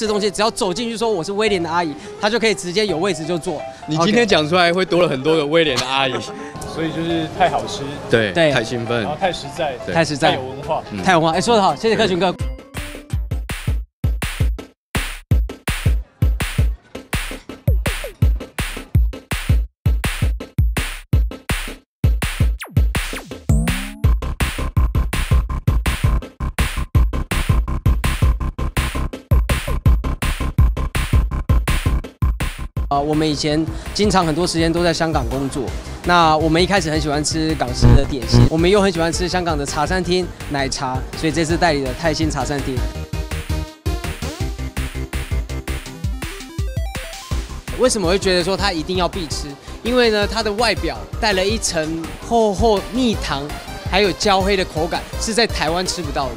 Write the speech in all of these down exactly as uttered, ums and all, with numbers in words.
吃东西，只要走进去说我是威廉的阿姨，她就可以直接有位置就坐。 你今天讲出来会多了很多个威廉的阿姨， 所以就是太好吃， 对对， 太兴奋， 然后太实在， 太实在， 太有文化， 太有文化。哎，说得好，谢谢克群哥。 啊，我们以前经常很多时间都在香港工作。那我们一开始很喜欢吃港式的点心，我们又很喜欢吃香港的茶餐厅奶茶，所以这次代理的泰兴茶餐厅。为什么会觉得说它一定要必吃？因为呢，它的外表带了一层厚厚蜜糖，还有焦黑的口感，是在台湾吃不到的。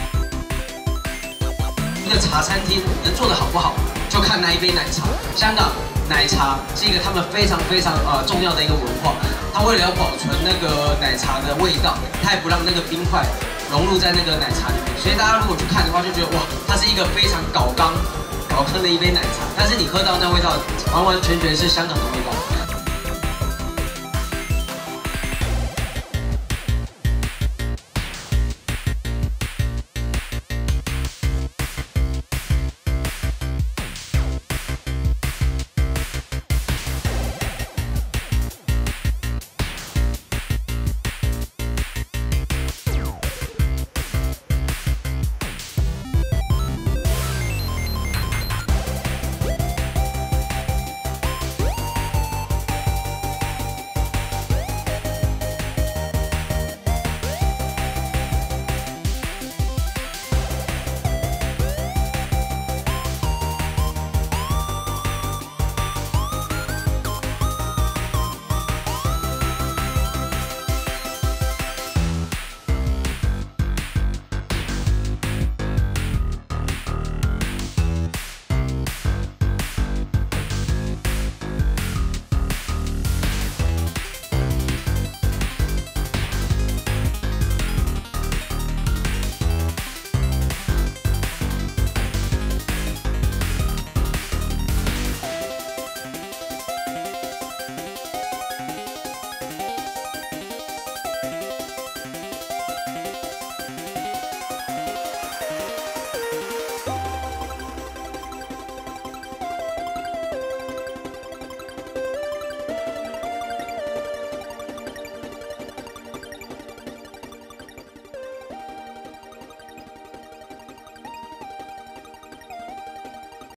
一个茶餐厅能做得好不好，就看那一杯奶茶。香港。 奶茶是一个他们非常非常呃重要的一个文化，它为了要保存那个奶茶的味道，它也不让那个冰块融入在那个奶茶里面，所以大家如果去看的话，就觉得哇，它是一个非常搞刚、搞坑的一杯奶茶，但是你喝到那味道，完完全全是香港的味道。